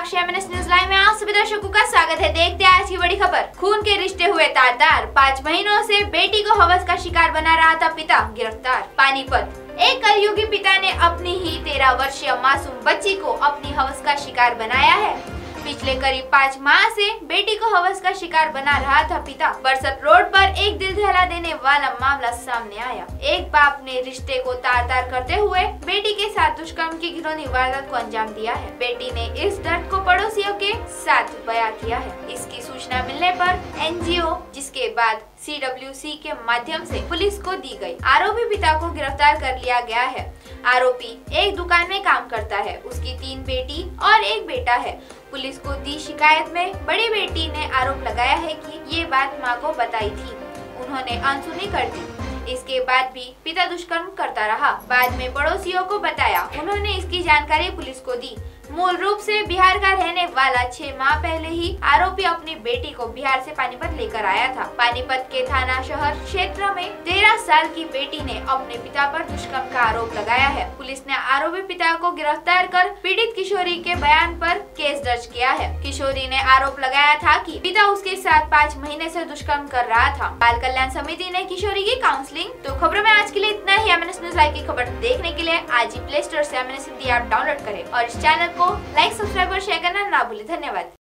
साक्षी MNS news live में आप सभी दर्शकों का स्वागत है। देखते हैं आज की बड़ी खबर। खून के रिश्ते हुए तार-तार, 5 महीनों से बेटी को हवस का शिकार बना रहा था पिता गिरफ्तार। पानीपत, एक कलयुगी पिता ने अपनी ही 13 वर्षीय मासूम बच्ची को अपनी हवस का शिकार बनाया है। पिछले करीब 5 माह से बेटी को हवस का शिकार बना रहा था पिता। बरसत रोड पर एक दिल दहला देने वाला मामला सामने आया। एक बाप ने रिश्ते को तार-तार करते हुए बेटी के साथ दुष्कर्म की घिनौनी वारदात को अंजाम दिया है। बेटी ने इस दर्द को पड़ोसियों के साथ बयां किया है। इसकी सूचना मिलने पर एनजीओ, जिसके बाद CWC के माध्यम से पुलिस को दी गई। आरोपी पिता को गिरफ्तार कर लिया गया है। आरोपी एक दुकान में काम करता है। उसकी 3 बेटी और 1 बेटा है। पुलिस को दी शिकायत में बड़ी बेटी ने आरोप लगाया है कि ये बात मां को बताई थी, उन्होंने अनसुनी कर दी। इसके बाद भी पिता दुष्कर्म करता रहा। बाद में पड़ोसियों को बताया, उन्होंने इसकी जानकारी पुलिस को दी। मूल रूप से बिहार का रहने वाला 6 माह पहले ही आरोपी अपनी बेटी को बिहार से पानीपत लेकर आया था। पानीपत के थाना शहर क्षेत्र में 13 साल की बेटी ने अपने पिता पर दुष्कर्म का आरोप लगाया है। पुलिस ने आरोपी पिता को गिरफ्तार कर पीड़ित किशोरी के बयान पर केस दर्ज किया है। किशोरी ने आरोप लगाया था कि पिता उसके साथ 5 महीने से दुष्कर्म कर रहा था। बाल कल्याण समिति ने किशोरी की काउंसलिंग। तो खबरों में आज के लिए इतना ही। एमएनएस न्यूज लाइव की खबर देखने के लिए आज ही प्ले स्टोर से एमएनएस हिंदी ऐप डाउनलोड करें और इस चैनल को लाइक, सब्सक्राइब और शेयर करना ना भूलें। धन्यवाद।